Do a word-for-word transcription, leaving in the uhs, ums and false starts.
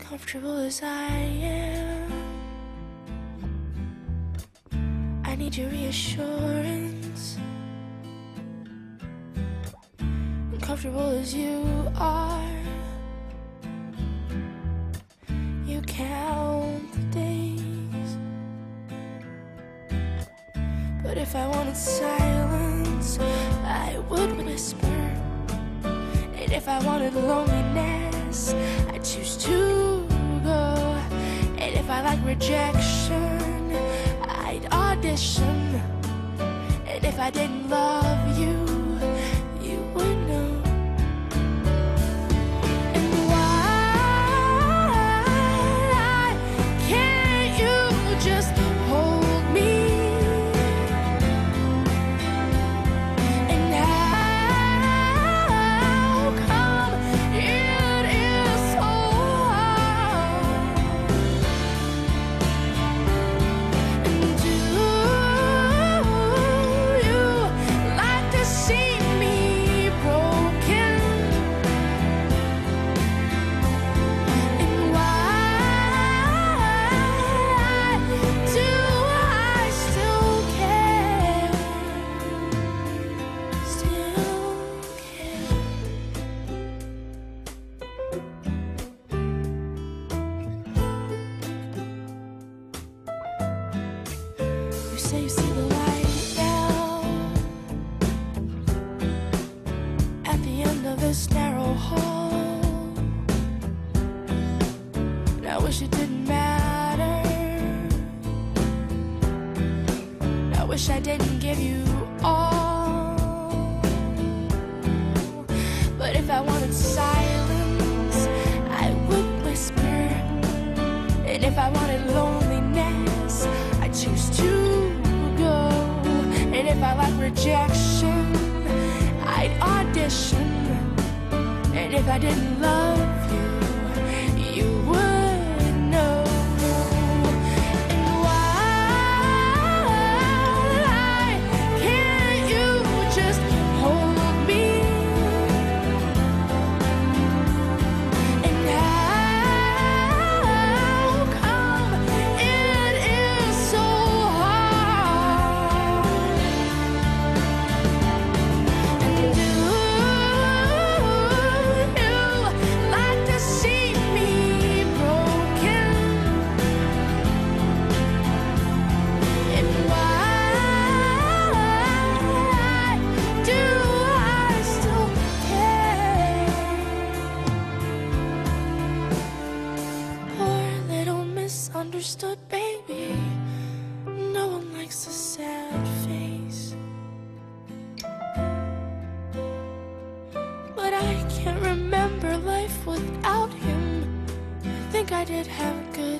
comfortable as I am, I need your reassurance. Comfortable as you are, you count the days. But if I wanted silence, I would whisper. And if I wanted loneliness, I'd choose to go. And if I like rejection, I'd audition. And if I didn't love you, you would know. And why can't you just hold me? And how come it is so hard? And do you like to see me broken? And why do I still care? Still care. You say you see the light now at the end of this narrow hall. And I wish it didn't matter. And I wish I didn't give you all. But if I wanted silence, I would whisper. And if I wanted loneliness, I'd choose to go. And if I like rejection, I'd audition. And if I didn't love you, you would know. And why can't you just hold me? And how come it is so hard? And do you like to see me broken? And why do I still care? Poor little misunderstood baby, no one likes a sad face. But I can't remember life without him. I think I did have a good